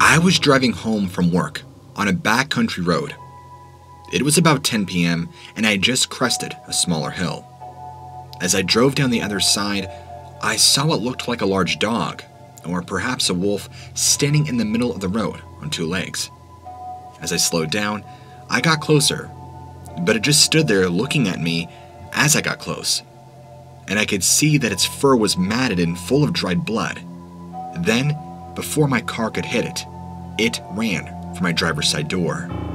I was driving home from work on a backcountry road. It was about 10 p.m. and I had just crested a smaller hill. As I drove down the other side, I saw what looked like a large dog, or perhaps a wolf, standing in the middle of the road on two legs. As I slowed down, I got closer, but it just stood there looking at me as I got close, and I could see that its fur was matted and full of dried blood. Then, before my car could hit it, it ran for my driver's side door.